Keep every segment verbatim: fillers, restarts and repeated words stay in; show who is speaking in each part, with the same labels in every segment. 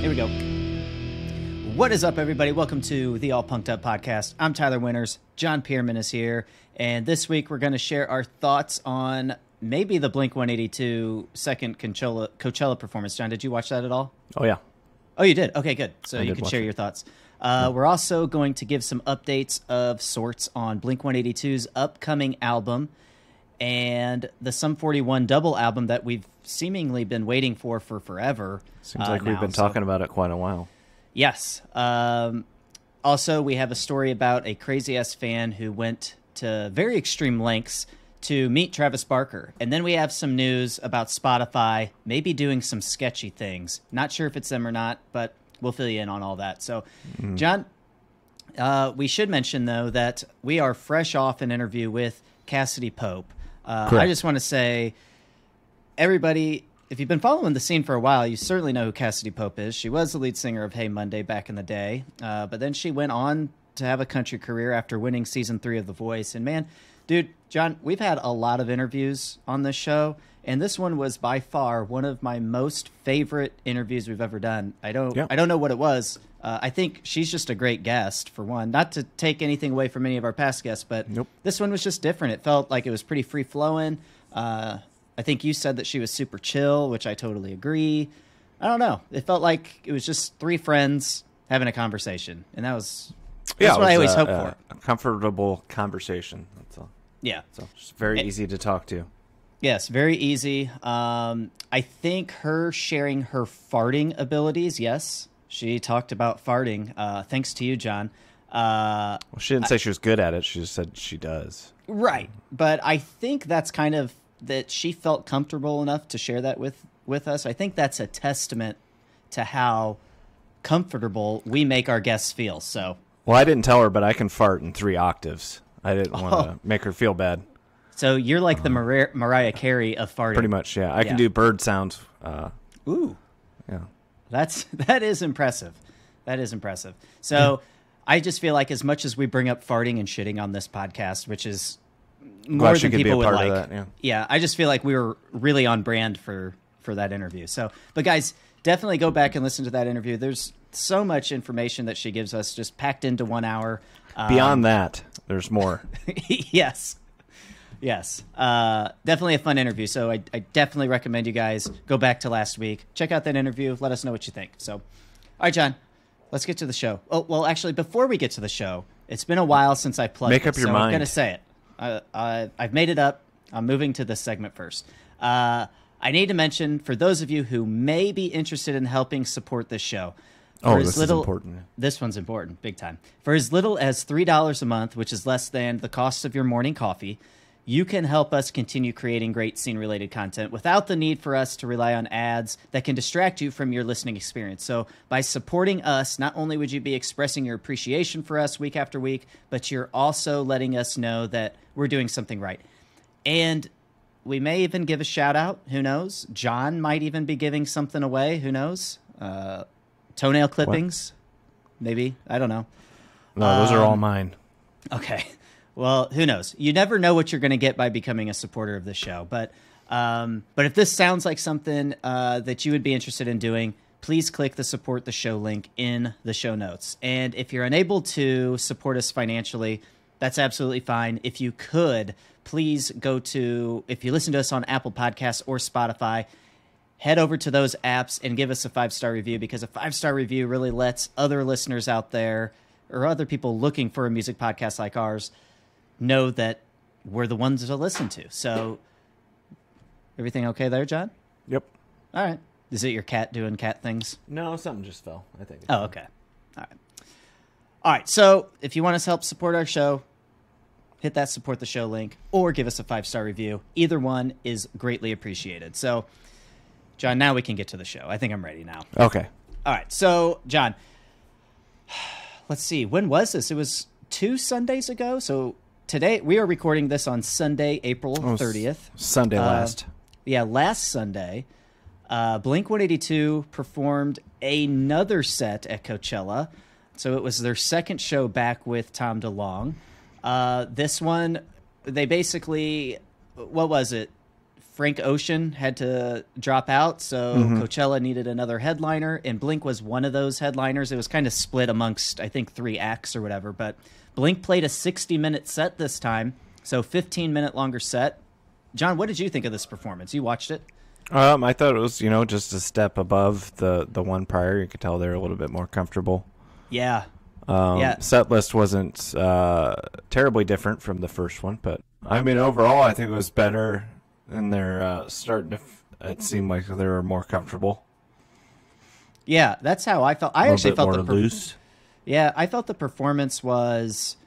Speaker 1: Here we go. What is up, everybody? Welcome to the All Punked Up podcast. I'm Tyler Winters. John Pierman is here. And this week, we're going to share our thoughts on maybe the blink one eighty-two second Coachella, Coachella performance. John, did you watch that at all?
Speaker 2: Oh, yeah.
Speaker 1: Oh, you did? Okay, good. So
Speaker 2: I
Speaker 1: you can share it. your thoughts. Uh, yeah. We're also going to give some updates of sorts on blink one eighty-two's upcoming album and the Sum forty-one double album that we've seemingly been waiting for for forever.
Speaker 2: Seems
Speaker 1: uh,
Speaker 2: like
Speaker 1: now,
Speaker 2: we've been
Speaker 1: so.
Speaker 2: talking about it quite a while.
Speaker 1: Yes. Um, also, we have a story about a crazy-ass fan who went to very extreme lengths to meet Travis Barker. And then we have some news about Spotify maybe doing some sketchy things. Not sure if it's them or not, but we'll fill you in on all that. So, mm. John, uh, we should mention, though, that we are fresh off an interview with Cassidy Pope. Uh, I just want to say, everybody, if you've been following the scene for a while, you certainly know who Cassidy Pope is. She was the lead singer of Hey Monday back in the day, uh, but then she went on to have a country career after winning season three of The Voice. And man, dude, John, we've had a lot of interviews on this show, and this one was by far one of my most favorite interviews we've ever done. I don't, yeah. I don't know what it was. Uh, I think she's just a great guest, for one. Not to take anything away from any of our past guests, but nope. This one was just different. It felt like it was pretty free-flowing. Uh, I think you said that she was super chill, which I totally agree. I don't know. It felt like it was just three friends having a conversation, and that was that's
Speaker 2: yeah,
Speaker 1: what
Speaker 2: was,
Speaker 1: I always
Speaker 2: uh,
Speaker 1: hope
Speaker 2: uh,
Speaker 1: for.
Speaker 2: A comfortable conversation. That's all.
Speaker 1: Yeah.
Speaker 2: So it's very
Speaker 1: it,
Speaker 2: easy to talk to.
Speaker 1: Yes, very easy. Um, I think her sharing her farting abilities, yes. She talked about farting. Uh, thanks to you, John. Uh,
Speaker 2: well, she didn't I, say she was good at it. She just said she does.
Speaker 1: Right. But I think that's kind of that she felt comfortable enough to share that with, with us. I think that's a testament to how comfortable we make our guests feel. So,
Speaker 2: well, I didn't tell her, but I can fart in three octaves. I didn't want to oh. make her feel bad.
Speaker 1: So you're like uh, the Mar- Mariah Carey of farting.
Speaker 2: Pretty much, yeah. I
Speaker 1: yeah.
Speaker 2: can do bird sounds. Uh,
Speaker 1: Ooh.
Speaker 2: Yeah.
Speaker 1: That's that is impressive. That is impressive. So I just feel like as much as we bring up farting and shitting on this podcast, which is more
Speaker 2: Glad
Speaker 1: than people would like,
Speaker 2: that, yeah.
Speaker 1: yeah, I just feel like we were really on brand for for that interview. So, but guys, definitely go back and listen to that interview. There's so much information that she gives us, just packed into one hour. Um,
Speaker 2: Beyond that, there's more.
Speaker 1: yes. Yes, uh, definitely a fun interview. So I, I definitely recommend you guys go back to last week, check out that interview, let us know what you think. So, all right, John, let's get to the show. Oh, well, actually, before we get to the show, it's been a while since I plugged
Speaker 2: Make
Speaker 1: it,
Speaker 2: up your
Speaker 1: so
Speaker 2: mind.
Speaker 1: I'm going to say it. I, I, I've made it up. I'm moving to this segment first. Uh, I need to mention, for those of you who may be interested in helping support this show,
Speaker 2: oh,
Speaker 1: for
Speaker 2: this
Speaker 1: as little,
Speaker 2: is important.
Speaker 1: This one's important, big time. For as little as three dollars a month, which is less than the cost of your morning coffee, you can help us continue creating great scene-related content without the need for us to rely on ads that can distract you from your listening experience. So by supporting us, not only would you be expressing your appreciation for us week after week, but you're also letting us know that we're doing something right. And we may even give a shout-out. Who knows? John might even be giving something away. Who knows? Uh, toenail clippings, what? Maybe. I don't know.
Speaker 2: No, those um, are all mine.
Speaker 1: Okay. Well, who knows? You never know what you're going to get by becoming a supporter of this show. But um, but if this sounds like something uh, that you would be interested in doing, please click the support the show link in the show notes. And if you're unable to support us financially, that's absolutely fine. If you could, please go to, if you listen to us on Apple Podcasts or Spotify, head over to those apps and give us a five-star review, because a five-star review really lets other listeners out there or other people looking for a music podcast like ours know that we're the ones to listen to. So, everything okay there, John?
Speaker 2: Yep.
Speaker 1: All right. Is it your cat doing cat things?
Speaker 2: No, something just fell, I think.
Speaker 1: Oh, okay. All right. All right. So, if you want us to help support our show, hit that support the show link or give us a five-star review. Either one is greatly appreciated. So, John, now we can get to the show. I think I'm ready now.
Speaker 2: Okay.
Speaker 1: All right. So, John, let's see. When was this? It was two Sundays ago. So, today, we are recording this on Sunday, April thirtieth.
Speaker 2: Oh, Sunday last.
Speaker 1: Uh, yeah, last Sunday. Uh, blink one eighty-two performed another set at Coachella. So it was their second show back with Tom DeLonge. Uh, this one, they basically, what was it? Frank Ocean had to drop out, so mm-hmm. Coachella needed another headliner, and Blink was one of those headliners. It was kind of split amongst, I think, three acts or whatever, but Blink played a sixty-minute set this time, so fifteen-minute longer set. John, what did you think of this performance? You watched it?
Speaker 2: Um, I thought it was, you know, just a step above the, the one prior. You could tell they're a little bit more comfortable.
Speaker 1: Yeah.
Speaker 2: Um,
Speaker 1: yeah.
Speaker 2: Set list wasn't uh, terribly different from the first one, but I mean, overall, I think it was better. And they're uh, starting to. F- it seemed like they were more comfortable.
Speaker 1: Yeah, that's how I felt. I actually felt
Speaker 2: more
Speaker 1: the per-
Speaker 2: loose.
Speaker 1: Yeah, I felt the performance was.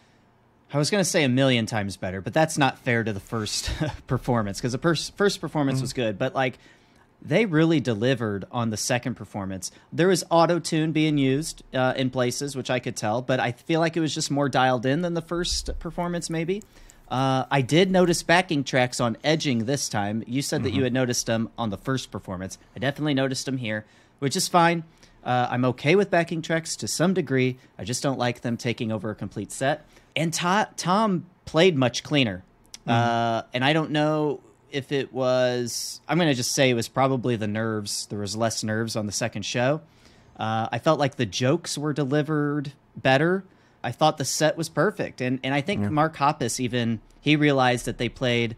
Speaker 1: I was going to say a million times better, but that's not fair to the first performance because the pers- first performance mm-hmm. was good, but like they really delivered on the second performance. There was auto-tune being used uh, in places, which I could tell, but I feel like it was just more dialed in than the first performance maybe. Uh, I did notice backing tracks on edging this time. You said that mm-hmm. you had noticed them on the first performance. I definitely noticed them here, which is fine. Uh, I'm okay with backing tracks to some degree. I just don't like them taking over a complete set. And to- Tom played much cleaner. Mm-hmm. Uh, and I don't know if it was... I'm going to just say it was probably the nerves. There was less nerves on the second show. Uh, I felt like the jokes were delivered better. I thought the set was perfect. And and I think yeah. Mark Hoppus even, he realized that they played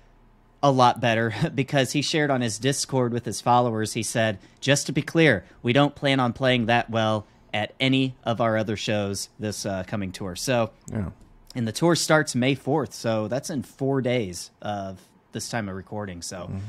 Speaker 1: a lot better because he shared on his Discord with his followers, he said, just to be clear, we don't plan on playing that well at any of our other shows this uh, coming tour. So,
Speaker 2: yeah.
Speaker 1: and the tour starts May fourth, so that's in four days of this time of recording. So, mm-hmm.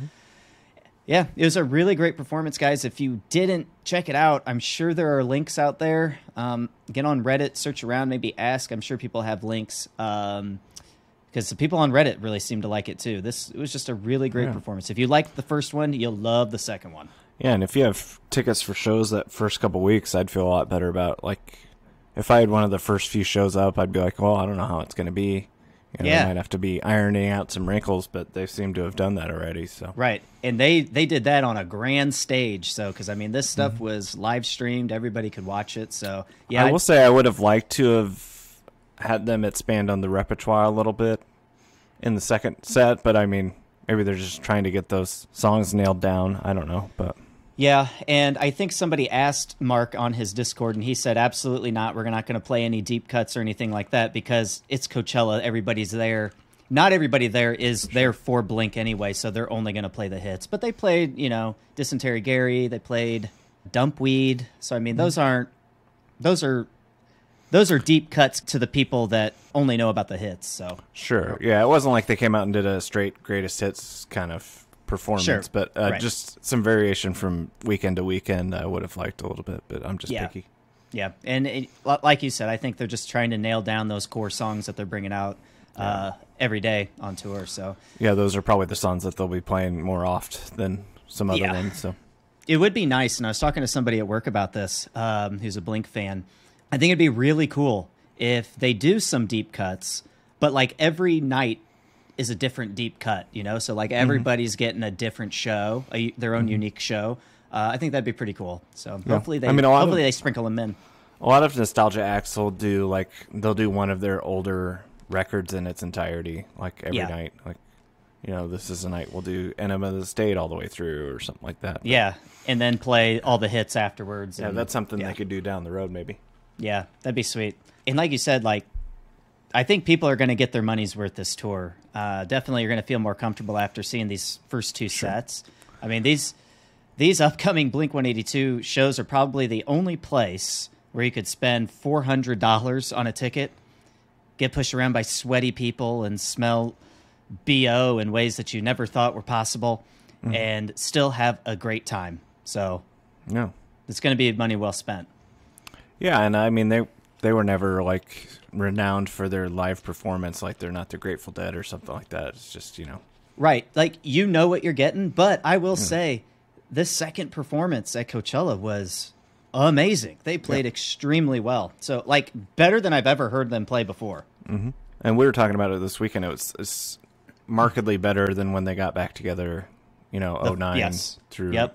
Speaker 1: yeah, it was a really great performance, guys. If you didn't check it out, I'm sure there are links out there. Um, get on Reddit, search around, maybe ask. I'm sure people have links um, because the people on Reddit really seem to like it too. This it was just a really great yeah. performance. If you liked the first one, you'll love the second one.
Speaker 2: Yeah, and if you have tickets for shows that first couple weeks, I'd feel a lot better about, like, if I had one of the first few shows up, I'd be like, well, I don't know how it's going to be. You know,
Speaker 1: yeah.
Speaker 2: They might have to be ironing out some wrinkles, but they seem to have done that already. So
Speaker 1: right, and they they did that on a grand stage. So because I mean, this stuff mm-hmm. was live streamed, everybody could watch it. So yeah,
Speaker 2: I
Speaker 1: I'd,
Speaker 2: will say I would have liked to have had them expand on the repertoire a little bit in the second set, but I mean, maybe they're just trying to get those songs nailed down. I don't know, but.
Speaker 1: Yeah, and I think somebody asked Mark on his Discord, and he said, absolutely not. We're not going to play any deep cuts or anything like that because it's Coachella. Everybody's there. Not everybody there is sure. there for Blink anyway, so they're only going to play the hits. But they played, you know, Dysentery Gary. They played Dumpweed. So, I mean, mm-hmm. those aren't – those are those are deep cuts to the people that only know about the hits. So
Speaker 2: Sure. Yeah, it wasn't like they came out and did a straight greatest hits kind of – performance,
Speaker 1: sure.
Speaker 2: but uh,
Speaker 1: right.
Speaker 2: just some variation from weekend to weekend I would have liked a little bit, but I'm just
Speaker 1: yeah.
Speaker 2: picky.
Speaker 1: Yeah, and it, like you said, I think they're just trying to nail down those core songs that they're bringing out uh, yeah. every day on tour. So
Speaker 2: yeah, those are probably the songs that they'll be playing more often than some other
Speaker 1: yeah.
Speaker 2: ones. So
Speaker 1: it would be nice, and I was talking to somebody at work about this um, who's a Blink fan. I think it'd be really cool if they do some deep cuts, but like every night is a different deep cut, you know? So like everybody's mm-hmm. getting a different show, a, their own mm-hmm. unique show. Uh, I think that'd be pretty cool. So yeah. hopefully they, I mean, hopefully of, they sprinkle them in.
Speaker 2: A lot of nostalgia acts will do like, they'll do one of their older records in its entirety, like every
Speaker 1: yeah.
Speaker 2: night. Like, you know, this is a night we'll do Enema of the State all the way through or something like that. But,
Speaker 1: yeah. And then play all the hits afterwards.
Speaker 2: Yeah,
Speaker 1: and,
Speaker 2: that's something
Speaker 1: yeah.
Speaker 2: they could do down the road maybe.
Speaker 1: Yeah, that'd be sweet. And like you said, like, I think people are going to get their money's worth this tour. Uh, definitely, you're going to feel more comfortable after seeing these first two sure. sets. I mean, these these upcoming Blink one eighty-two shows are probably the only place where you could spend four hundred dollars on a ticket, get pushed around by sweaty people, and smell B O in ways that you never thought were possible, mm-hmm. and still have a great time. So,
Speaker 2: yeah,
Speaker 1: it's going to be money well spent.
Speaker 2: Yeah, and I mean, they they were never like renowned for their live performance, like they're not the Grateful Dead or something like that. It's just, you know,
Speaker 1: right, like you know what you're getting. But I will yeah. say this second performance at Coachella was amazing. They played yeah. extremely well, so like better than I've ever heard them play before.
Speaker 2: Mm-hmm. And we were talking about it this weekend. It was, it's markedly better than when they got back together, you know, oh nine
Speaker 1: yes.
Speaker 2: through
Speaker 1: yep.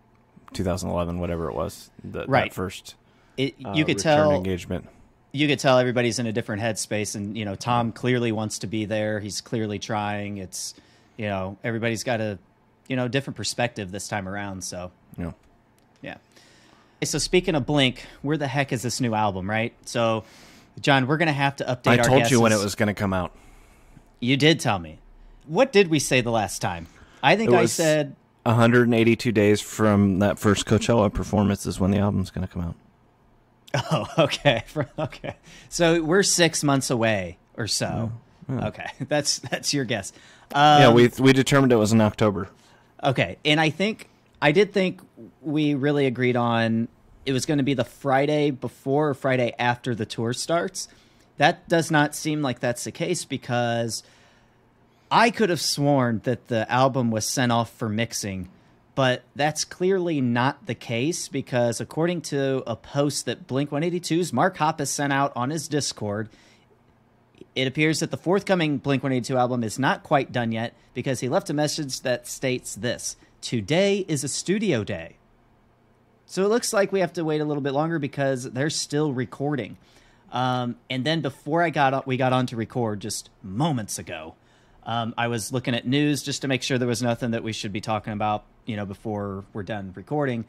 Speaker 2: two thousand eleven, whatever it was, the,
Speaker 1: right.
Speaker 2: that first
Speaker 1: it,
Speaker 2: uh,
Speaker 1: you could
Speaker 2: return
Speaker 1: tell
Speaker 2: engagement.
Speaker 1: You could tell everybody's in a different headspace, and you know Tom clearly wants to be there. He's clearly trying. It's you know, everybody's got a, you know, different perspective this time around. So,
Speaker 2: Yeah.
Speaker 1: yeah. So speaking of Blink, where the heck is this new album, right? So, John, we're going to have to update
Speaker 2: I
Speaker 1: our
Speaker 2: told
Speaker 1: guesses.
Speaker 2: you when it was going to come out.
Speaker 1: You did tell me. What did we say the last time? I think
Speaker 2: It
Speaker 1: I
Speaker 2: was
Speaker 1: said...
Speaker 2: one hundred eighty-two days from that first Coachella performance is when the album's going to come out.
Speaker 1: Oh, okay. Okay. So we're six months away or so.
Speaker 2: Yeah. Yeah.
Speaker 1: Okay. That's that's your guess. Um,
Speaker 2: yeah, we we determined it was in October.
Speaker 1: Okay. And I think... I did think we really agreed on it was going to be the Friday before or Friday after the tour starts. That does not seem like that's the case because I could have sworn that the album was sent off for mixing, but that's clearly not the case because according to a post that Blink one eighty-two's Mark Hoppus sent out on his Discord, it appears that the forthcoming Blink one eighty-two album is not quite done yet because he left a message that states this: today is a studio day. So it looks like we have to wait a little bit longer because they're still recording. Um, and then before I got on, we got on to record just moments ago, um, I was looking at news just to make sure there was nothing that we should be talking about, you know, before we're done recording.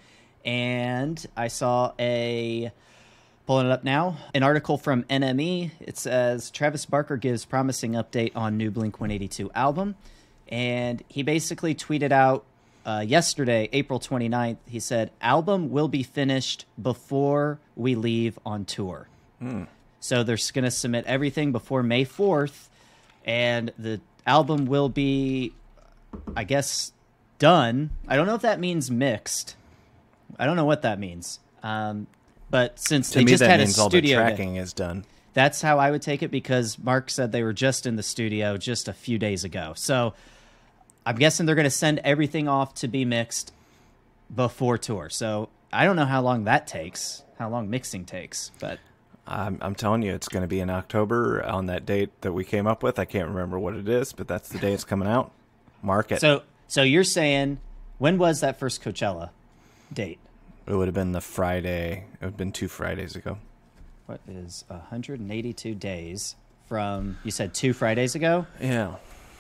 Speaker 1: And I saw a, pulling it up now, an article from N M E. It says, Travis Barker gives promising update on new Blink one eighty-two album. And he basically tweeted out, Uh, yesterday, April twenty-ninth, he said, album will be finished before we leave on tour.
Speaker 2: Mm.
Speaker 1: So they're going to submit everything before May fourth, and the album will be, I guess, done. I don't know if that means mixed. I don't know what that means. Um, but since
Speaker 2: To
Speaker 1: they
Speaker 2: me,
Speaker 1: just
Speaker 2: that
Speaker 1: had a
Speaker 2: means all the
Speaker 1: studio,
Speaker 2: tracking is done.
Speaker 1: that's how I would take it because Mark said they were just in the studio just a few days ago. So I'm guessing they're going to send everything off to be mixed before tour. So I don't know how long that takes, how long mixing takes. But
Speaker 2: I'm, I'm telling you, it's going to be in October on that date that we came up with. I can't remember what it is, but that's the day it's coming out. Mark it.
Speaker 1: So, so you're saying, when was that first Coachella date?
Speaker 2: It would have been the Friday. It would have been two Fridays ago.
Speaker 1: What is one hundred eighty-two days from, you said two Fridays ago?
Speaker 2: Yeah.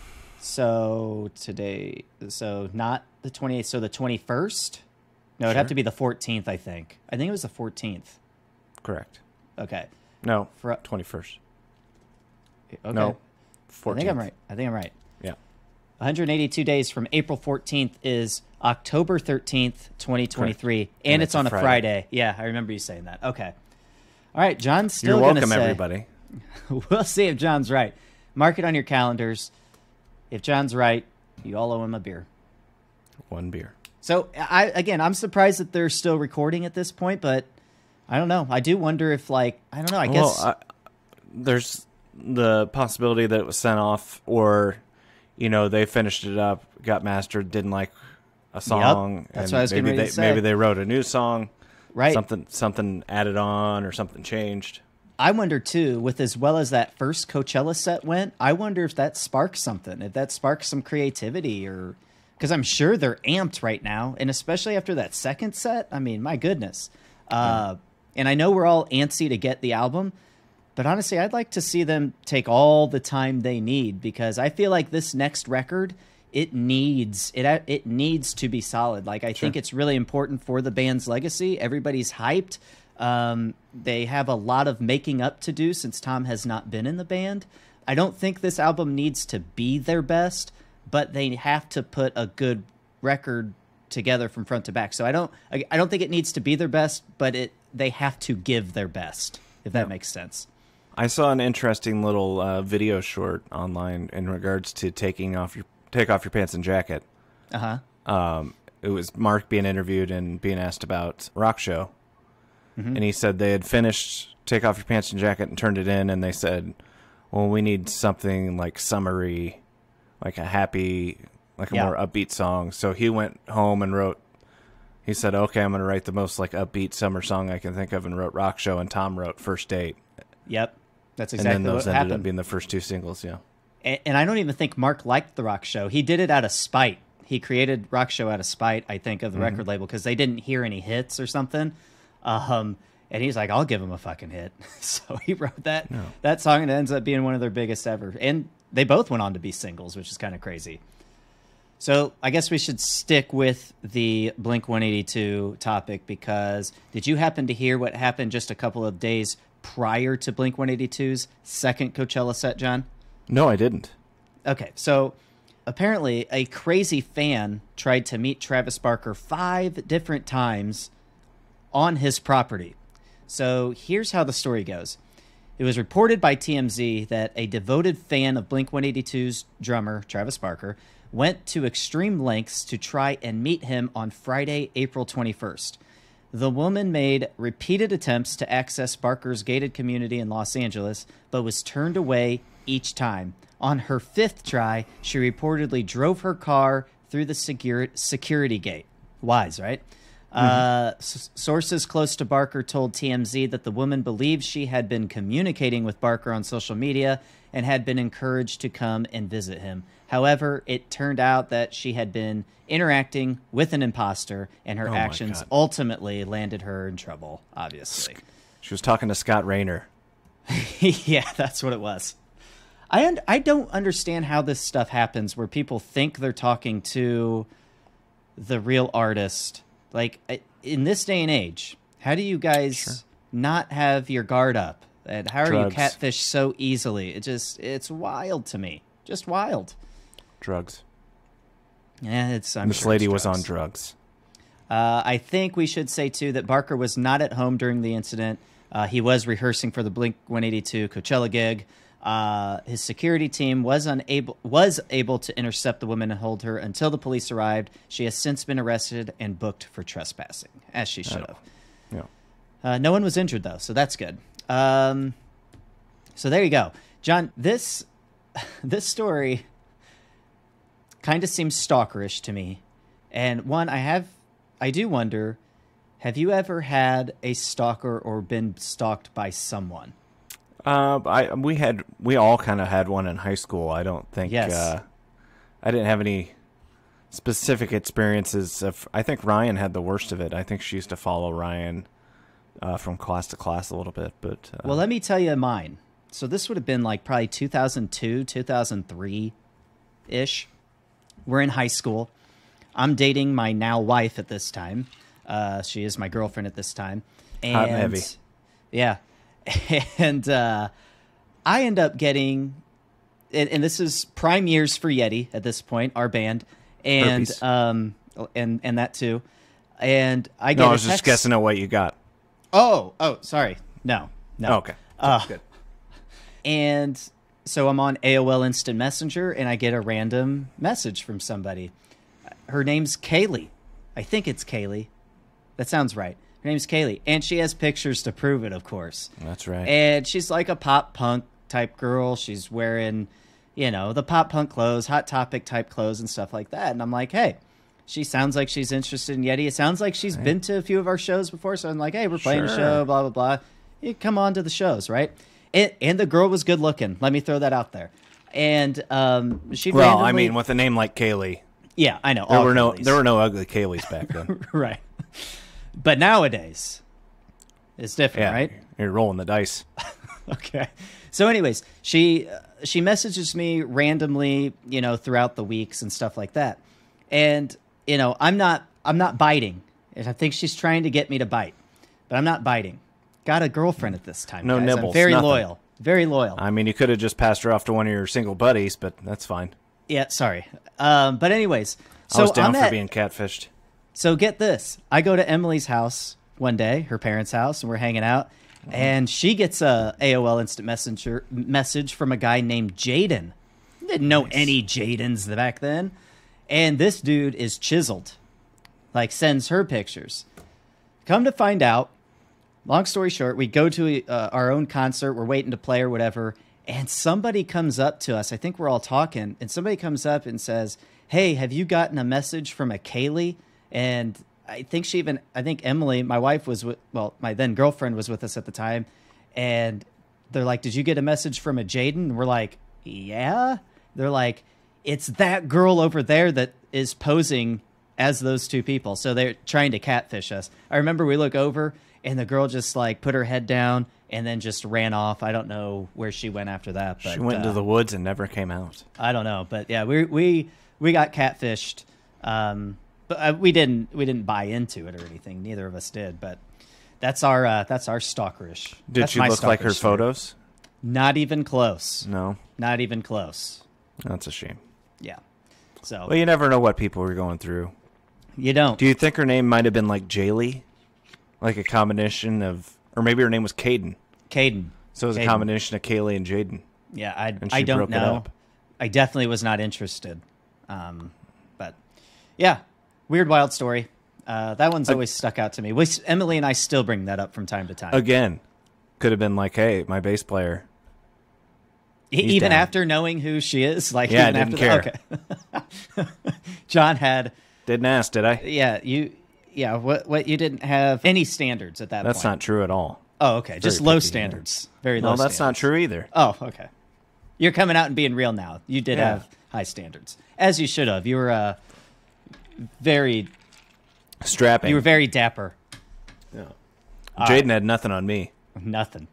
Speaker 1: So today, so not the twenty-eighth, so the twenty-first? No, it'd
Speaker 2: Sure.
Speaker 1: have to be the fourteenth, I think. I think it was the fourteenth.
Speaker 2: Correct.
Speaker 1: Okay.
Speaker 2: No,
Speaker 1: For,
Speaker 2: twenty-first.
Speaker 1: okay.
Speaker 2: No,
Speaker 1: I
Speaker 2: fourteenth.
Speaker 1: think I'm right. I think I'm right.
Speaker 2: Yeah.
Speaker 1: one hundred eighty-two days from April fourteenth is October thirteenth, twenty twenty-three. And,
Speaker 2: And
Speaker 1: it's,
Speaker 2: it's a
Speaker 1: on a
Speaker 2: Friday.
Speaker 1: Friday. Yeah, I remember you saying that. Okay. All right, John's still
Speaker 2: You're
Speaker 1: going to
Speaker 2: welcome,
Speaker 1: say...
Speaker 2: everybody.
Speaker 1: We'll see if John's right. Mark it on your calendars. If John's right, you all owe him a beer.
Speaker 2: One beer.
Speaker 1: So, I again, I'm surprised that they're still recording at this point, but I don't know. I do wonder if, like, I don't know, I guess...
Speaker 2: Well, I, there's the possibility that it was sent off or, you know, they finished it up, got mastered, didn't like a song.
Speaker 1: Yep, that's
Speaker 2: and
Speaker 1: what I was
Speaker 2: maybe
Speaker 1: getting ready
Speaker 2: they,
Speaker 1: to say.
Speaker 2: Maybe they wrote a new song.
Speaker 1: Right.
Speaker 2: Something, something added on or something changed.
Speaker 1: I wonder, too, with as well as that first Coachella set went, I wonder if that sparks something, if that sparks some creativity or... Because I'm sure they're amped right now, and especially after that second set, I mean, my goodness. Uh, and I know we're all antsy to get the album, but honestly, I'd like to see them take all the time they need because I feel like this next record, it needs it it needs to be solid. Like, I
Speaker 2: Sure.
Speaker 1: think it's really important for the band's legacy. Everybody's hyped. Um, they have a lot of making up to do since Tom has not been in the band. I don't think this album needs to be their best, but they have to put a good record together from front to back. So I don't, I, I don't think it needs to be their best, but it, they have to give their best, if that
Speaker 2: Yeah.
Speaker 1: makes sense.
Speaker 2: I saw an interesting little uh, video short online in regards to taking off your take off your pants and jacket.
Speaker 1: Uh huh.
Speaker 2: Um, it was Mark being interviewed and being asked about Rock Show,
Speaker 1: Mm-hmm.
Speaker 2: and he said they had finished Take Off Your Pants and Jacket and turned it in, and they said, "Well, we need something like summery, like a happy, like a
Speaker 1: Yeah.
Speaker 2: more upbeat song." So he went home and wrote. He said, "Okay, I'm going to write the most like upbeat summer song I can think of," and wrote Rock Show. And Tom wrote First Date.
Speaker 1: Yep. That's exactly
Speaker 2: and then those
Speaker 1: what
Speaker 2: ended
Speaker 1: happened.
Speaker 2: up being the first two singles. Yeah.
Speaker 1: And, and I don't even think Mark liked the Rock Show. He did it out of spite. He created Rock Show out of spite, I think, of the
Speaker 2: Mm-hmm.
Speaker 1: record label because they didn't hear any hits or something. Um, and he's like, "I'll give him a fucking hit." So he wrote that that song, and it ends up being one of their biggest ever. And they both went on to be singles, which is kind of crazy. So I guess we should stick with the Blink one eighty-two topic, because did you happen to hear what happened just a couple of days prior to Blink one eighty-two's second Coachella set, John?
Speaker 2: No, I didn't.
Speaker 1: Okay, so apparently a crazy fan tried to meet Travis Barker five different times on his property. So here's how the story goes. It was reported by T M Z that a devoted fan of Blink one eighty-two's drummer, Travis Barker, went to extreme lengths to try and meet him on Friday, April twenty-first. The woman made repeated attempts to access Barker's gated community in Los Angeles, but was turned away each time. On her fifth try, she reportedly drove her car through the secure- security gate. Wise, right? Mm-hmm. Uh, s- sources close to Barker told T M Z that the woman believed she had been communicating with Barker on social media and had been encouraged to come and visit him. However, it turned out that she had been interacting with an imposter, and her
Speaker 2: Oh my
Speaker 1: actions
Speaker 2: God.
Speaker 1: ultimately landed her in trouble, obviously.
Speaker 2: She was talking to Scott Rayner.
Speaker 1: Yeah, that's what it was. I un- I don't understand how this stuff happens where people think they're talking to the real artist. Like, in this day and age, how do you guys
Speaker 2: Sure.
Speaker 1: not have your guard up? And how are
Speaker 2: Drugs.
Speaker 1: you catfish so easily? It just, it's wild to me. Just wild.
Speaker 2: Drugs.
Speaker 1: Yeah, it's, I'm
Speaker 2: This
Speaker 1: sure
Speaker 2: lady
Speaker 1: it's
Speaker 2: was on
Speaker 1: drugs.
Speaker 2: drugs.
Speaker 1: Uh, I think we should say, too, that Barker was not at home during the incident. Uh, he was rehearsing for the Blink one eighty-two Coachella gig. Uh, his security team was unable was able to intercept the woman and hold her until the police arrived. She has since been arrested and booked for trespassing, as she should have.
Speaker 2: Yeah.
Speaker 1: Uh, no one was injured, though, so that's good. Um, so there you go. John, this this story kind of seems stalkerish to me. And one, I have, I do wonder, have you ever had a stalker or been stalked by someone?
Speaker 2: Uh, I we had we all kind of had one in high school. I don't think.
Speaker 1: Yes.
Speaker 2: Uh, I didn't have any specific experiences. Of I think Ryan had the worst of it. I think she used to follow Ryan uh, from class to class a little bit. But uh,
Speaker 1: Well, let me tell you mine. So this would have been like probably two thousand two, two thousand three ish. We're in high school. I'm dating my now wife at this time. Uh, she is my girlfriend at this time. And,
Speaker 2: Hot and heavy.
Speaker 1: Yeah. And uh, I end up getting, and, and this is prime years for Yeti at this point, our band, and
Speaker 2: Herpes.
Speaker 1: um, and and that too. And I get
Speaker 2: no,
Speaker 1: a
Speaker 2: I was just
Speaker 1: text-
Speaker 2: guessing at what you got.
Speaker 1: Oh, oh, sorry, no, no.
Speaker 2: Oh, okay.
Speaker 1: Uh,
Speaker 2: Good.
Speaker 1: And so I'm on A O L Instant Messenger, and I get a random message from somebody. Her name's Kaylee. I think it's Kaylee. That sounds right. Her name's Kaylee. And she has pictures to prove it, of course.
Speaker 2: That's right.
Speaker 1: And she's like a pop punk type girl. She's wearing, you know, the pop punk clothes, Hot Topic type clothes and stuff like that. And I'm like, hey, she sounds like she's interested in Yeti. It sounds like she's
Speaker 2: Right.
Speaker 1: been to a few of our shows before. So I'm like, hey, we're playing a
Speaker 2: Sure.
Speaker 1: show, blah, blah, blah. You come on to the shows, right? And, and the girl was good looking. Let me throw that out there. And um, she
Speaker 2: Well,
Speaker 1: randomly,
Speaker 2: I mean, with a name like Kaylee,
Speaker 1: yeah, I know.
Speaker 2: there
Speaker 1: all
Speaker 2: were no
Speaker 1: Kayleys.
Speaker 2: there were no ugly Kayleys back then.
Speaker 1: Right. But nowadays, it's different,
Speaker 2: Yeah,
Speaker 1: right?
Speaker 2: you're rolling the dice.
Speaker 1: Okay. So, anyways, she uh, she messages me randomly, you know, throughout the weeks and stuff like that. And you know, I'm not I'm not biting. And I think she's trying to get me to bite, but I'm not biting. Got a girlfriend at this time.
Speaker 2: No
Speaker 1: guys.
Speaker 2: nibbles,
Speaker 1: I'm very
Speaker 2: nothing.
Speaker 1: loyal. Very loyal.
Speaker 2: I mean, you could have just passed her off to one of your single buddies, but that's fine.
Speaker 1: Yeah. Sorry. Um. But anyways, so
Speaker 2: I was down
Speaker 1: I'm
Speaker 2: for
Speaker 1: at,
Speaker 2: being catfished.
Speaker 1: So get this. I go to Emily's house one day, her parents' house, and we're hanging out. And she gets a A O L Instant Messenger message from a guy named Jaden. Didn't know any Jadens back then. And this dude is chiseled. Like, sends her pictures. Come to find out, long story short, we go to uh, our own concert. We're waiting to play or whatever. And somebody comes up to us. I think we're all talking. And somebody comes up and says, hey, have you gotten a message from a Kaylee? And I think she even, I think Emily, my wife was with, well, my then girlfriend was with us at the time. And they're like, did you get a message from a Jaden? And we're like, yeah. They're like, it's that girl over there that is posing as those two people. So they're trying to catfish us. I remember we look over and the girl just like put her head down and then just ran off. I don't know where she went after that. But
Speaker 2: She went
Speaker 1: uh,
Speaker 2: into the woods and never came out.
Speaker 1: I don't know. But yeah, we, we, we got catfished. Um, but uh, we didn't we didn't buy into it or anything. Neither of us did. But that's our uh, that's our stalkerish.
Speaker 2: Did
Speaker 1: that's
Speaker 2: she look like her
Speaker 1: story.
Speaker 2: photos?
Speaker 1: Not even close.
Speaker 2: No.
Speaker 1: Not even close.
Speaker 2: That's a shame.
Speaker 1: Yeah. So.
Speaker 2: Well, you never know what people were going through.
Speaker 1: You don't.
Speaker 2: Do you think her name might have been like Jaylee? Like a combination of, or maybe her name was Caden.
Speaker 1: Caden.
Speaker 2: So it was
Speaker 1: Caden.
Speaker 2: a combination of Kaylee and Jaden.
Speaker 1: Yeah, I,
Speaker 2: And she
Speaker 1: I don't
Speaker 2: broke it
Speaker 1: know.
Speaker 2: up.
Speaker 1: I definitely was not interested. Um, but yeah, weird, wild story. Uh, that one's
Speaker 2: Uh,
Speaker 1: always stuck out to me. We, Emily and I still bring that up from time to time.
Speaker 2: Again, could have been like, hey, my bass player.
Speaker 1: E-
Speaker 2: he's
Speaker 1: even
Speaker 2: down.
Speaker 1: after knowing who she is, like
Speaker 2: Yeah, I
Speaker 1: even
Speaker 2: didn't
Speaker 1: after the- okay. John had
Speaker 2: Didn't ask, did I?
Speaker 1: yeah you yeah what what you didn't have any standards at that
Speaker 2: That's
Speaker 1: point.
Speaker 2: not true at all.
Speaker 1: Oh, okay, just
Speaker 2: Very
Speaker 1: low
Speaker 2: picky,
Speaker 1: standards, very low.
Speaker 2: No, that's not
Speaker 1: standards.
Speaker 2: true either.
Speaker 1: Oh, okay. You're coming out and being real now. You did
Speaker 2: Yeah.
Speaker 1: have high standards, as you should have. You were uh, very
Speaker 2: Strapping.
Speaker 1: you were very dapper.
Speaker 2: Yeah.
Speaker 1: All
Speaker 2: Jaden
Speaker 1: right.
Speaker 2: had nothing on me.
Speaker 1: Nothing.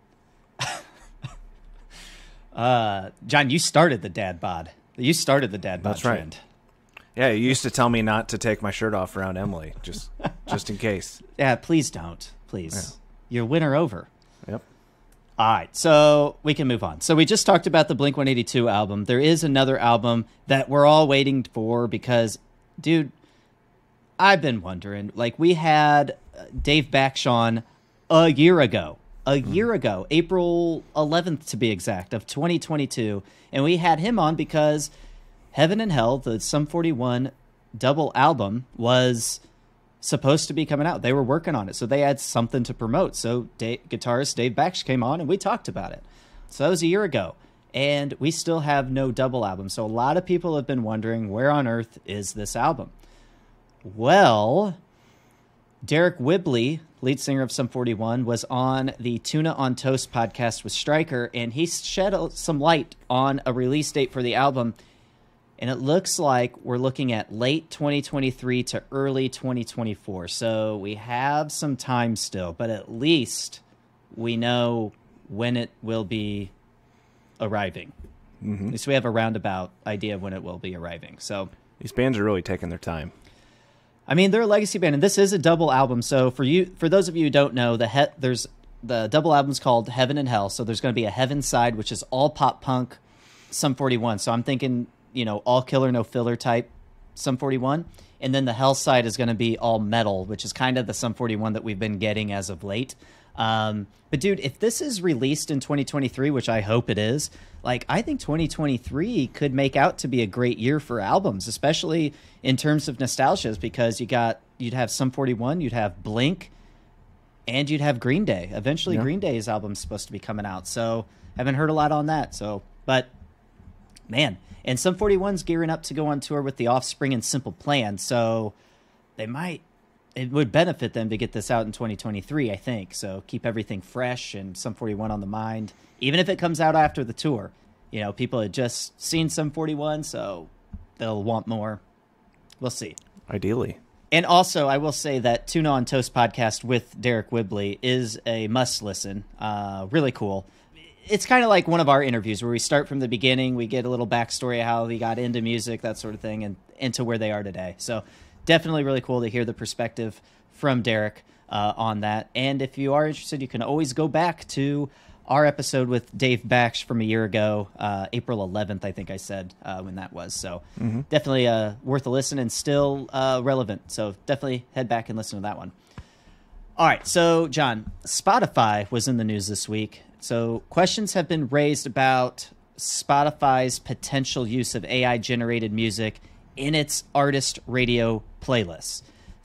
Speaker 1: uh, John, you started the dad bod. You started the dad bod
Speaker 2: That's right.
Speaker 1: trend.
Speaker 2: Yeah, you used to tell me not to take my shirt off around Emily, just just in case.
Speaker 1: Yeah, please don't. Please. You're winner over.
Speaker 2: Yep.
Speaker 1: All right, so we can move on. So we just talked about the Blink one eighty-two album. There is another album that we're all waiting for because, dude, I've been wondering. Like, we had uh, Dave Baksh on a year ago. A year ago, April eleventh to be exact, of twenty twenty-two. And we had him on because Heaven and Hell, the Sum forty-one double album, was supposed to be coming out. They were working on it, so they had something to promote. So Dave, guitarist Dave Baksh came on, and we talked about it. So that was a year ago, and we still have no double album. So a lot of people have been wondering, where on earth is this album? Well, Derek Whibley, lead singer of Sum forty-one, was on the Tuna on Toast podcast with Stryker, and he shed some light on a release date for the album. And it looks like we're looking at late twenty twenty-three to early twenty twenty-four. So we have some time still, but at least we know when it will be arriving. Mm-hmm. At least we have a roundabout idea of when it will be arriving. So
Speaker 2: These bands are really taking their time.
Speaker 1: I mean, they're a legacy band, and this is a double album. So for you, for those of you who don't know, the he- there's the double album's called Heaven and Hell. So there's going to be a Heaven side, which is all pop punk, Sum forty-one. So I'm thinking, you know, all killer, no filler type Sum forty-one. And then the Hell side is going to be all metal, which is kind of the Sum forty-one that we've been getting as of late. Um, but dude, if this is released in twenty twenty-three, which I hope it is, like, I think twenty twenty-three could make out to be a great year for albums, especially in terms of nostalgias, because you got, you'd have Sum forty-one, you'd have Blink, and you'd have Green Day. Eventually
Speaker 2: Yeah.
Speaker 1: Green Day's album's supposed to be coming out. So haven't heard a lot on that. So, but man, and Sum forty-one's gearing up to go on tour with The Offspring and Simple Plan. So they might, it would benefit them to get this out in twenty twenty-three, I think. So keep everything fresh and Sum forty-one on the mind, even if it comes out after the tour. You know, people had just seen Sum forty-one, so they'll want more. We'll see.
Speaker 2: Ideally.
Speaker 1: And also, I will say that Tuna on Toast podcast with Derek Whibley is a must listen. Uh, really cool. It's kind of like one of our interviews where we start from the beginning. We get a little backstory of how he got into music, that sort of thing, and into where they are today. So definitely really cool to hear the perspective from Derek uh, on that. And if you are interested, you can always go back to our episode with Dave Baksh from a year ago, uh, April eleventh, I think I said uh, when that was. So mm-hmm. definitely uh, worth a listen and still uh, relevant. So definitely head back and listen to that one. All right. So, John, Spotify was in the news this week. So questions have been raised about Spotify's potential use of A I-generated music in its artist radio playlists.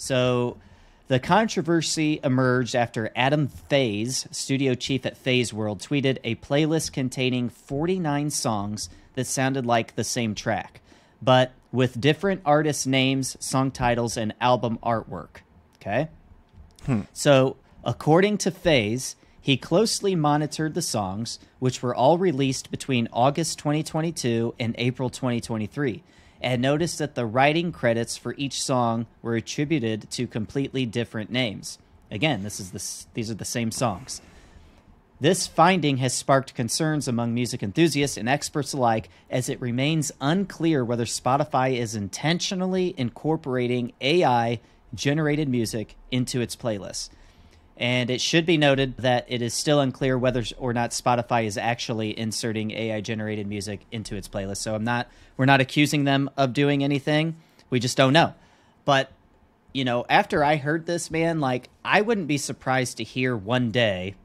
Speaker 1: So the controversy emerged after Adam Faze, studio chief at Faze World, tweeted a playlist containing forty-nine songs that sounded like the same track, but with different artist names, song titles, and album artwork. Okay? Hmm. So, according to Faze, he closely monitored the songs, which were all released between August twenty twenty-two and April twenty twenty-three, and noticed that the writing credits for each song were attributed to completely different names. Again, this is the, these are the same songs. This finding has sparked concerns among music enthusiasts and experts alike, as it remains unclear whether Spotify is intentionally incorporating A I-generated music into its playlists. And it should be noted that it is still unclear whether or not Spotify is actually inserting A I-generated music into its playlist. So I'm not, we're not accusing them of doing anything. We just don't know. But, you know, after I heard this, man, like, I wouldn't be surprised to hear one day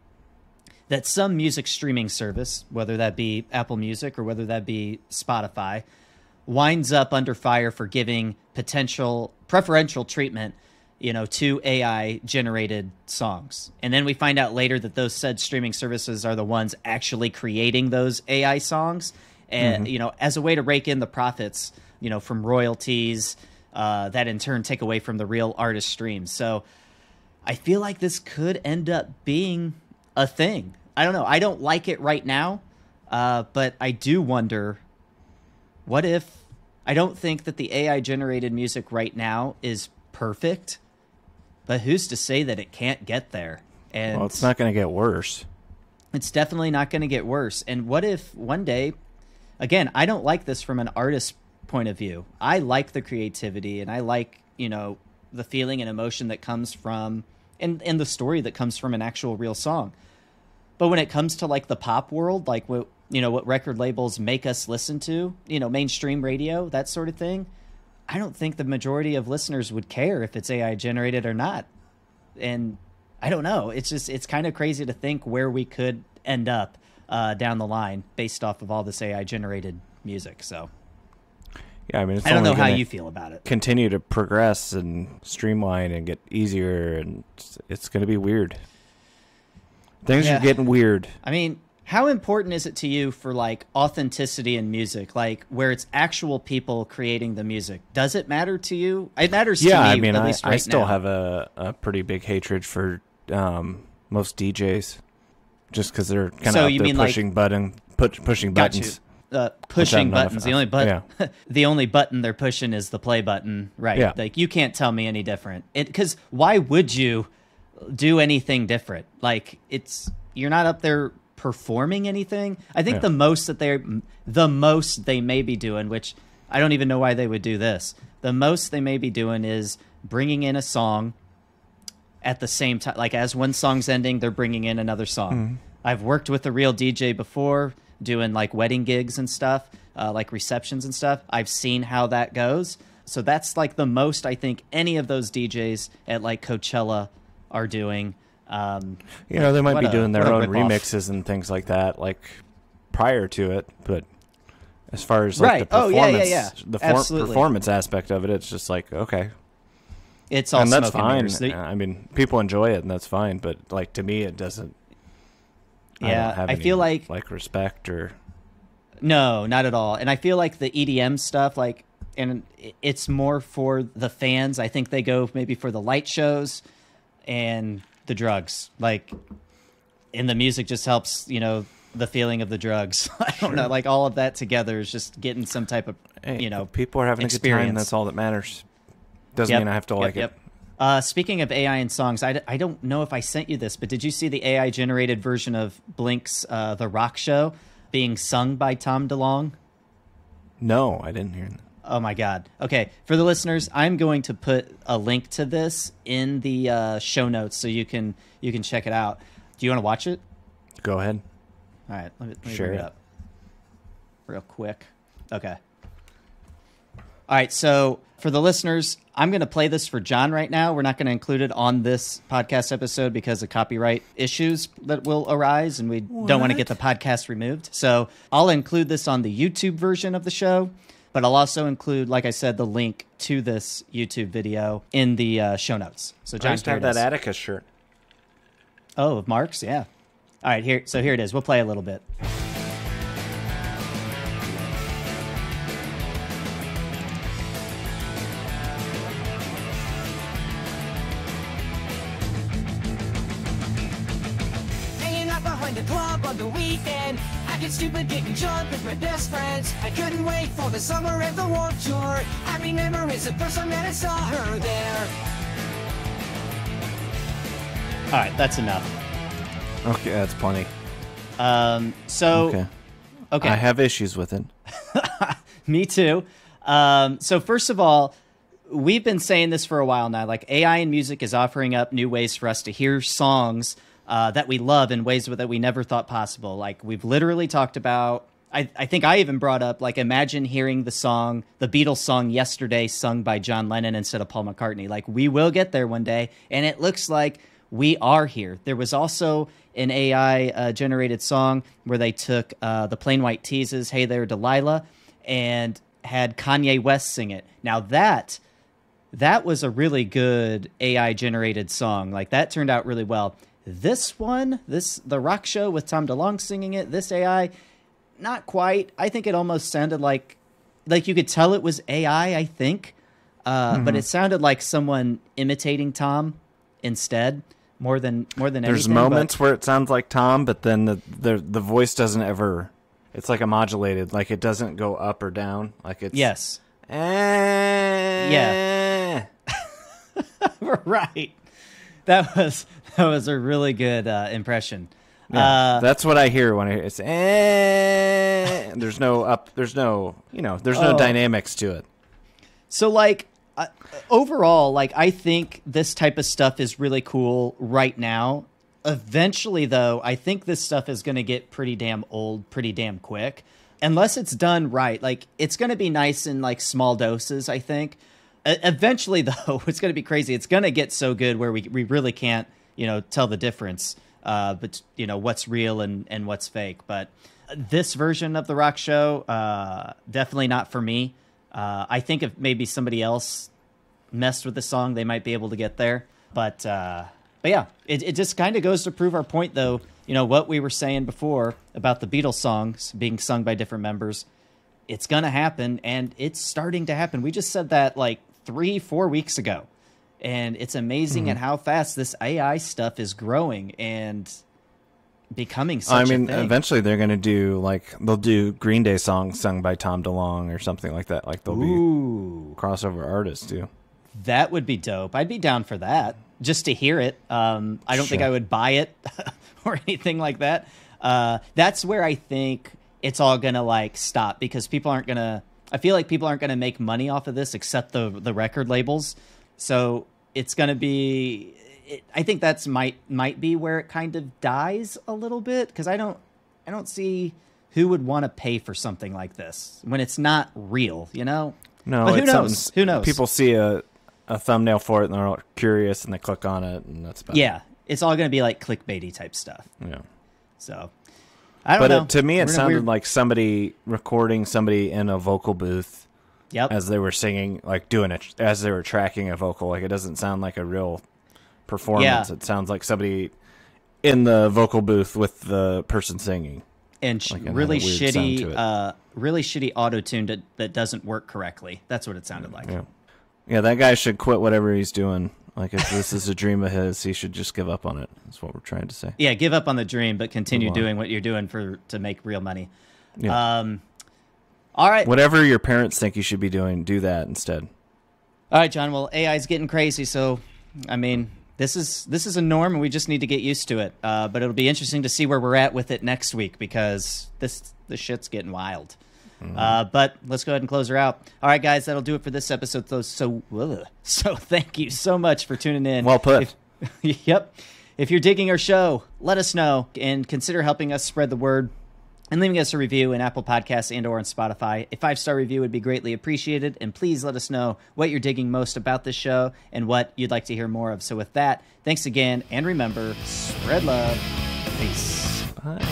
Speaker 1: that some music streaming service, whether that be Apple Music or whether that be Spotify, winds up under fire for giving potential preferential treatment, you know, to A I-generated songs. And then we find out later that those said streaming services are the ones actually creating those A I songs, and, mm-hmm. you know, as a way to rake in the profits, you know, from royalties, uh, that in turn take away from the real artist streams. So I feel like this could end up being a thing. I don't know. I don't like it right now, uh, but I do wonder, what if... I don't think that the A I-generated music right now is perfect, but who's to say that it can't get there? And
Speaker 2: well, it's not going to get worse.
Speaker 1: It's definitely not going to get worse. And what if one day... Again, I don't like this from an artist's point of view. I like the creativity, and I like, you know, the feeling and emotion that comes from... And, and the story that comes from an actual real song. But when it comes to like the pop world, like what, you know, what record labels make us listen to, you know, mainstream radio, that sort of thing, I don't think the majority of listeners would care if it's A I generated or not. And I don't know. It's just, it's kind of crazy to think where we could end up uh, down the line based off of all this A I generated music. So
Speaker 2: yeah, I mean, it's
Speaker 1: I don't know how
Speaker 2: gonna
Speaker 1: you feel about it.
Speaker 2: Continue to progress and streamline and get easier, and it's, it's going to be weird. Things
Speaker 1: yeah.
Speaker 2: are getting weird.
Speaker 1: I mean, how important is it to you for like authenticity in music, like where it's actual people creating the music? Does it matter to you? It matters
Speaker 2: yeah,
Speaker 1: to me.
Speaker 2: I mean,
Speaker 1: at
Speaker 2: I,
Speaker 1: least right
Speaker 2: I still
Speaker 1: now.
Speaker 2: have a, a pretty big hatred for um, most D Js, just because they're kind of
Speaker 1: So
Speaker 2: out
Speaker 1: you
Speaker 2: there
Speaker 1: mean
Speaker 2: pushing
Speaker 1: like,
Speaker 2: button, put, pushing
Speaker 1: got
Speaker 2: buttons.
Speaker 1: You. Uh, pushing buttons. The only button,
Speaker 2: yeah.
Speaker 1: the only button they're pushing is the play button, right?
Speaker 2: Yeah.
Speaker 1: Like you can't tell me any different. It because why would you do anything different? Like it's you're not up there performing anything. I think
Speaker 2: Yeah.
Speaker 1: the most that they're the most they may be doing, which I don't even know why they would do this. The most they may be doing is bringing in a song at the same time. Like as one song's ending, they're bringing in another song. Mm-hmm. I've worked with a real D J before, doing like wedding gigs and stuff, uh, like receptions and stuff. I've seen how that goes. So that's like the most I think any of those D Js at like Coachella are doing. Um,
Speaker 2: you know, they might be
Speaker 1: a,
Speaker 2: doing their own
Speaker 1: rip-off.
Speaker 2: remixes and things like that, like prior to it. But as far as like
Speaker 1: right.
Speaker 2: the performance,
Speaker 1: oh, yeah, yeah, yeah.
Speaker 2: the for-
Speaker 1: Absolutely.
Speaker 2: performance aspect of it, it's just like, okay.
Speaker 1: It's all
Speaker 2: and that's
Speaker 1: smoke and
Speaker 2: fine.
Speaker 1: mirrors. They-
Speaker 2: I mean, people enjoy it, and that's fine. But like to me, it doesn't. I
Speaker 1: Yeah,
Speaker 2: don't have
Speaker 1: I
Speaker 2: any,
Speaker 1: feel like
Speaker 2: like respect or
Speaker 1: no, not at all. And I feel like the E D M stuff, like, and it's more for the fans. I think they go maybe for the light shows and the drugs, like, and the music just helps, you know, the feeling of the drugs. I don't
Speaker 2: Sure.
Speaker 1: know, like all of that together is just getting some type of,
Speaker 2: hey,
Speaker 1: you know,
Speaker 2: people are having
Speaker 1: experience.
Speaker 2: a good time. That's all that matters. Doesn't
Speaker 1: Yep,
Speaker 2: mean I have to
Speaker 1: yep,
Speaker 2: like
Speaker 1: yep.
Speaker 2: it.
Speaker 1: Uh, speaking of A I and songs, I, d- I don't know if I sent you this, but did you see the A I-generated version of Blink's uh, The Rock Show being sung by Tom DeLonge?
Speaker 2: No, I didn't hear that.
Speaker 1: Oh, my God. Okay, for the listeners, I'm going to put a link to this in the uh, show notes so you can you can check it out. Do you want to watch it?
Speaker 2: Go ahead.
Speaker 1: All right, let me, let me
Speaker 2: Share
Speaker 1: bring it
Speaker 2: it.
Speaker 1: up real quick. Okay. All right, so for the listeners, I'm going to play this for John right now. We're not going to include it on this podcast episode because of copyright issues that will arise, and we don't want to get the podcast removed. So I'll include this on the YouTube version of the show, but I'll also include, like I said, the link to this YouTube video in the uh, show notes. So John,
Speaker 2: I used to
Speaker 1: here
Speaker 2: have
Speaker 1: it
Speaker 2: that
Speaker 1: is.
Speaker 2: Atticus shirt.
Speaker 1: Oh, of Mark's? Yeah. All right, here. So here it is. We'll play a little bit.
Speaker 3: Hanging out behind the club on the weekend, acting stupid, getting drunk with my best friends. I couldn't wait for the summer of the Warped Tour. I remember it's the first time that I saw her there.
Speaker 1: All right, that's enough.
Speaker 2: Okay, that's plenty.
Speaker 1: Um, so,
Speaker 2: Okay.
Speaker 1: okay.
Speaker 2: I have issues with it.
Speaker 1: Me too. Um, so first of all, we've been saying this for a while now. Like A I in music is offering up new ways for us to hear songs uh, that we love in ways that we never thought possible. Like we've literally talked about. I, I think I even brought up like imagine hearing the song, the Beatles song "Yesterday" sung by John Lennon instead of Paul McCartney. Like we will get there one day, and it looks like we are here. There was also an A I uh, generated song where they took uh, the Plain White Tees' "Hey There Delilah" and had Kanye West sing it. Now that that was a really good A I generated song. Like that turned out really well. This one, this the rock show with Tom DeLonge singing it, this A I, not quite. I think it almost sounded like like you could tell it was A I, I think. Uh, mm-hmm. But it sounded like someone imitating Tom instead. More than more than
Speaker 2: There's
Speaker 1: anything.
Speaker 2: There's moments
Speaker 1: but,
Speaker 2: where it sounds like Tom, but then the, the the voice doesn't ever. It's like a modulated, like it doesn't go up or down. Like it's
Speaker 1: yes,
Speaker 2: eh.
Speaker 1: yeah, right. That was that was a really good uh, impression.
Speaker 2: Yeah,
Speaker 1: uh,
Speaker 2: that's what I hear when I hear it's eh. There's no up. There's no you know. There's no
Speaker 1: oh.
Speaker 2: dynamics to it.
Speaker 1: So like. Uh, overall, like I think this type of stuff is really cool right now. Eventually, though, I think this stuff is going to get pretty damn old pretty damn quick. Unless it's done right. Like, it's going to be nice in, like, small doses, I think. Uh, eventually, though, it's going to be crazy. It's going to get so good where we we really can't, you know, tell the difference. Uh, but, you know, what's real and, and what's fake. But this version of the rock show, uh, definitely not for me. Uh, I think if maybe somebody else messed with the song, they might be able to get there. But uh, but yeah, it, it just kind of goes to prove our point, though. You know, what we were saying before about the Beatles songs being sung by different members. It's going to happen, and it's starting to happen. We just said that like three, four weeks ago. And it's amazing
Speaker 2: Mm-hmm.
Speaker 1: at how fast this A I stuff is growing and becoming such
Speaker 2: I mean,
Speaker 1: a thing.
Speaker 2: eventually they're going to do, like, they'll do Green Day songs sung by Tom DeLonge or something like that. Like, they'll
Speaker 1: Ooh.
Speaker 2: be crossover artists, too.
Speaker 1: That would be dope. I'd be down for that, just to hear it. Um, I don't
Speaker 2: Sure.
Speaker 1: think I would buy it or anything like that. Uh, that's where I think it's all going to, like, stop, because people aren't going to... I feel like people aren't going to make money off of this except the the record labels. So it's going to be... It, I think that's might might be where it kind of dies a little bit, because I don't I don't see who would want to pay for something like this when it's not real, you know?
Speaker 2: No,
Speaker 1: but who
Speaker 2: it's
Speaker 1: knows?
Speaker 2: something-
Speaker 1: Who knows?
Speaker 2: People see a, a thumbnail for it, and they're all curious, and they click on it, and that's about
Speaker 1: Yeah, it's all going to be like clickbaity type stuff.
Speaker 2: it. Yeah.
Speaker 1: So I don't
Speaker 2: But
Speaker 1: know.
Speaker 2: it, to me, it
Speaker 1: We're in a
Speaker 2: sounded
Speaker 1: weird-
Speaker 2: like somebody recording somebody in a vocal booth
Speaker 1: Yep.
Speaker 2: as they were singing, like doing it as they were tracking a vocal. Like, it doesn't sound like a real performance.
Speaker 1: Yeah.
Speaker 2: It sounds like somebody in the vocal booth with the person singing.
Speaker 1: and sh-
Speaker 2: like, and
Speaker 1: really
Speaker 2: had a weird sound to
Speaker 1: shitty,
Speaker 2: it.
Speaker 1: uh, really shitty auto tune that, that doesn't work correctly. That's what it sounded like.
Speaker 2: Yeah. Yeah, that guy should quit whatever he's doing. Like, if this is a dream of his, he should just give up on it. That's what we're trying to say.
Speaker 1: Yeah, give up on the dream, but continue
Speaker 2: Move on.
Speaker 1: doing what you're doing for to make real money.
Speaker 2: Yeah.
Speaker 1: Um, all right,
Speaker 2: Whatever your parents think you should be doing, do that instead.
Speaker 1: all right, John. Well, A I is getting crazy, so I mean, this is this is a norm, and we just need to get used to it. Uh, but it'll be interesting to see where we're at with it next week, because this this shit's getting wild. Mm-hmm. Uh, but let's go ahead and close her out. All right, guys, that'll do it for this episode. So so, ugh. so thank you so much for tuning in.
Speaker 2: Well put.
Speaker 1: If, yep. If you're digging our show, let us know and consider helping us spread the word and leaving us a review in Apple Podcasts and or on Spotify. A five-star review would be greatly appreciated. And please let us know what you're digging most about this show and what you'd like to hear more of. So with that, thanks again. And remember, spread love. Peace.
Speaker 2: Bye.